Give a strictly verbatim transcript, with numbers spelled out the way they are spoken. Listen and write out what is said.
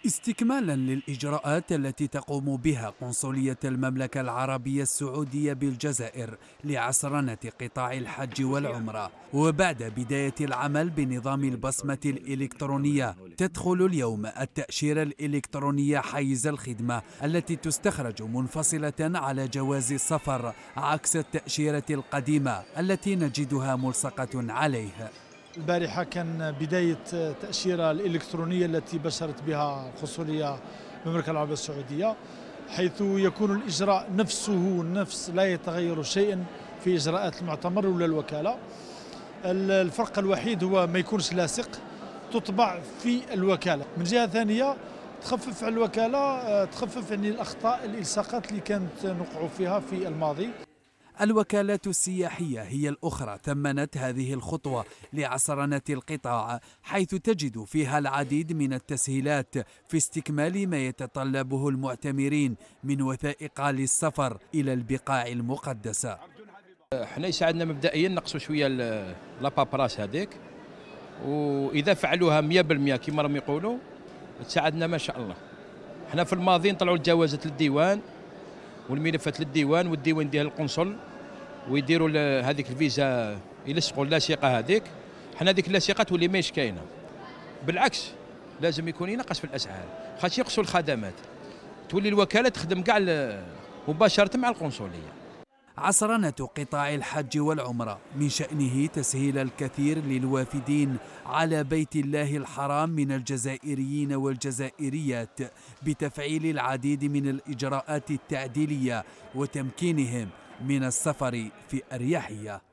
استكمالا للإجراءات التي تقوم بها قنصلية المملكة العربية السعودية بالجزائر لعصرنة قطاع الحج والعمرة، وبعد بداية العمل بنظام البصمة الإلكترونية، تدخل اليوم التأشيرة الإلكترونية حيز الخدمة التي تستخرج منفصلة على جواز السفر، عكس التأشيرة القديمة التي نجدها ملصقة عليه. البارحة كان بداية التأشيرة الإلكترونية التي بشرت بها القنصلية المملكة العربية السعودية، حيث يكون الإجراء نفسه نفس، لا يتغير شيء في إجراءات المعتمر ولا الوكالة. الفرق الوحيد هو ما يكونش لاصق، تطبع في الوكالة. من جهة ثانية تخفف على الوكالة، تخفف يعني الأخطاء الإلصاقات اللي كانت نقع فيها في الماضي. الوكالات السياحية هي الأخرى ثمنت هذه الخطوة لعصرنة القطاع، حيث تجد فيها العديد من التسهيلات في استكمال ما يتطلبه المعتمرين من وثائق للسفر إلى البقاع المقدسة. احنا يساعدنا مبدئيا نقصوا شوية لابابراس هذيك، وإذا فعلوها مئة بالمئة كما راهم يقولوا تساعدنا ما شاء الله. احنا في الماضي نطلعوا الجوازات للديوان والملفات للديوان، والديوان يديها للقنصل ويديروا هذيك الفيزا يلصقوا اللاصقه هذيك. حنا هذيك اللاصقه تولي ماهيش كاينه، بالعكس لازم يكون ينقص في الاسعار خاطر يقصوا الخدمات، تولي الوكاله تخدم كاع مباشره مع القنصليه. عصرنة قطاع الحج والعمرة من شأنه تسهيل الكثير للوافدين على بيت الله الحرام من الجزائريين والجزائريات بتفعيل العديد من الإجراءات التعديلية وتمكينهم من السفر في أريحية.